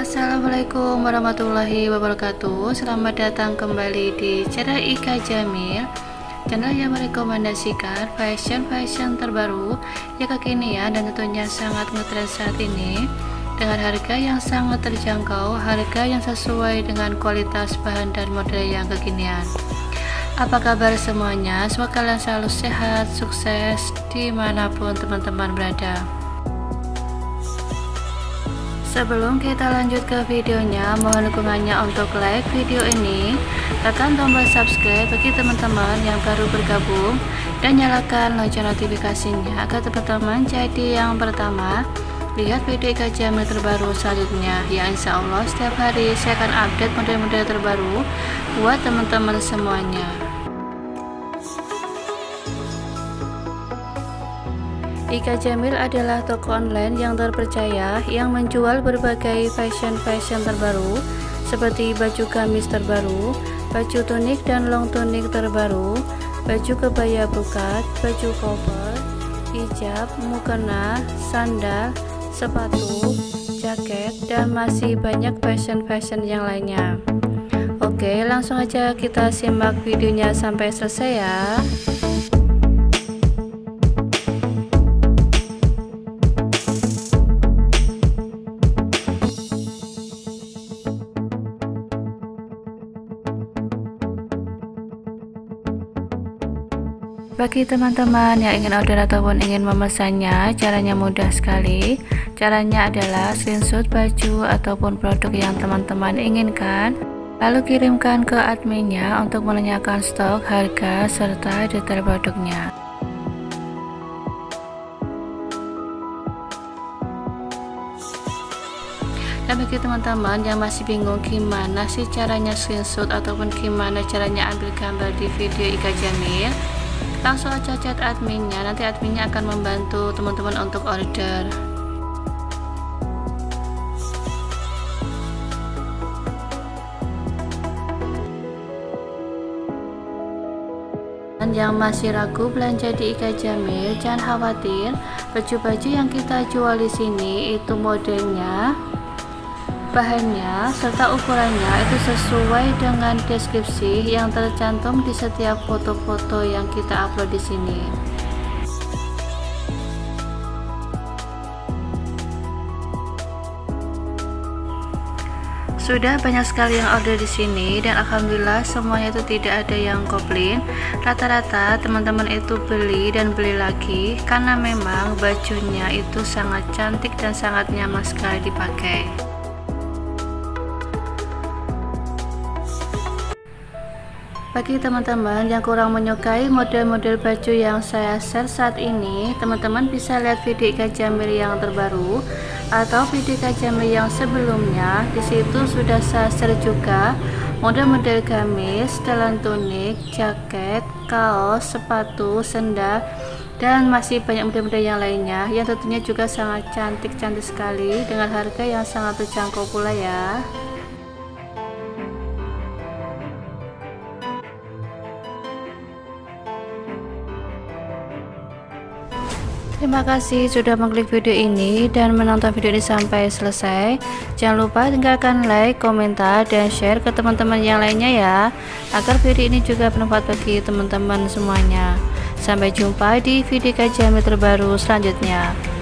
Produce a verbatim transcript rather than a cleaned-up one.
Assalamualaikum warahmatullahi wabarakatuh. Selamat datang kembali di channel Ika Jamil, channel yang merekomendasikan fashion-fashion terbaru yang kekinian dan tentunya sangat ngetrend saat ini, dengan harga yang sangat terjangkau, harga yang sesuai dengan kualitas bahan dan model yang kekinian. Apa kabar semuanya? Semoga kalian selalu sehat, sukses dimanapun teman-teman berada. Sebelum kita lanjut ke videonya, mohon dukungannya untuk like video ini, tekan tombol subscribe bagi teman-teman yang baru bergabung, dan nyalakan lonceng notifikasinya agar teman-teman jadi yang pertama lihat video Ika Jamil terbaru selanjutnya. Ya, insya Allah setiap hari saya akan update model-model terbaru buat teman-teman semuanya. Ika Jamil adalah toko online yang terpercaya yang menjual berbagai fashion-fashion terbaru seperti baju gamis terbaru, baju tunik dan long tunik terbaru, baju kebaya bukat, baju koper, hijab, mukena, sandal, sepatu, jaket, dan masih banyak fashion-fashion yang lainnya. Oke, langsung aja kita simak videonya sampai selesai ya. Bagi teman-teman yang ingin order ataupun ingin memesannya, caranya mudah sekali. Caranya adalah screenshot baju ataupun produk yang teman-teman inginkan, lalu kirimkan ke adminnya untuk menanyakan stok, harga, serta detail produknya. Dan bagi teman-teman yang masih bingung gimana sih caranya screenshot ataupun gimana caranya ambil gambar di video Ika Jamil, langsung aja chat adminnya, nanti adminnya akan membantu teman-teman untuk order. Dan yang masih ragu belanja di Ika Jamil, jangan khawatir, baju-baju yang kita jual di sini itu modelnya, bahannya, serta ukurannya itu sesuai dengan deskripsi yang tercantum di setiap foto-foto yang kita upload di sini. Sudah banyak sekali yang order di sini dan alhamdulillah semuanya itu tidak ada yang komplain. Rata-rata teman-teman itu beli dan beli lagi karena memang bajunya itu sangat cantik dan sangat nyaman sekali dipakai. Bagi teman-teman yang kurang menyukai model-model baju yang saya share saat ini, teman-teman bisa lihat video Ika Jamil yang terbaru atau video Ika Jamil yang sebelumnya. Di situ sudah saya share juga model-model gamis, setelan tunik, jaket, kaos, sepatu, sendal, dan masih banyak model-model yang lainnya yang tentunya juga sangat cantik-cantik sekali dengan harga yang sangat terjangkau pula ya. Terima kasih sudah mengklik video ini dan menonton video ini sampai selesai. Jangan lupa tinggalkan like, komentar, dan share ke teman-teman yang lainnya ya, agar video ini juga bermanfaat bagi teman-teman semuanya. Sampai jumpa di video Ika Jamil terbaru selanjutnya.